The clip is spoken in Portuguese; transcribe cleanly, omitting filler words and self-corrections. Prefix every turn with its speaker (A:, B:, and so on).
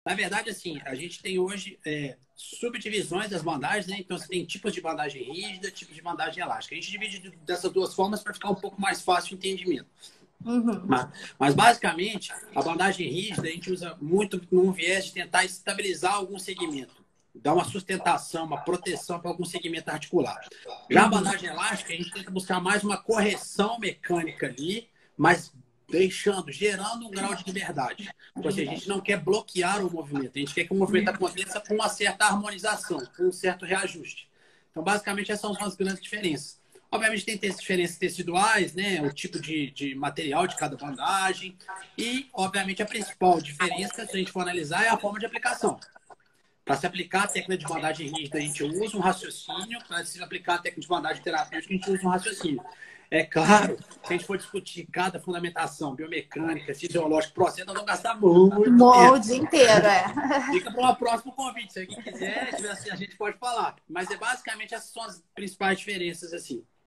A: Na verdade, assim, a gente tem hoje subdivisões das bandagens, né? Então, você tem tipos de bandagem rígida, tipos de bandagem elástica. A gente divide dessas duas formas para ficar um pouco mais fácil o entendimento.
B: Uhum.
A: Mas, basicamente, a bandagem rígida a gente usa muito num viés de tentar estabilizar algum segmento, dar uma sustentação, uma proteção para algum segmento articular. Já a
B: Uhum.
A: bandagem elástica, a gente tenta buscar mais uma correção mecânica ali, mas gerando um grau de liberdade. Tipo assim, a gente não quer bloquear o movimento, a gente quer que o movimento aconteça com uma certa harmonização, com um certo reajuste. Então, basicamente, essas são as grandes diferenças. Obviamente, tem diferenças teciduais, né? O tipo de material de cada bandagem. E, obviamente, a principal diferença, se a gente for analisar, é a forma de aplicação. Para se aplicar a técnica de bandagem rígida, a gente usa um raciocínio. Para se aplicar a técnica de bandagem terapêutica, a gente usa um raciocínio. É claro, se a gente for discutir cada fundamentação biomecânica, fisiológica, processo, nós vamos gastar muito
B: O
A: tempo.
B: dia inteiro, é.
A: Fica para um próximo convite. Se alguém quiser, a gente pode falar. Mas basicamente essas são as principais diferenças, assim.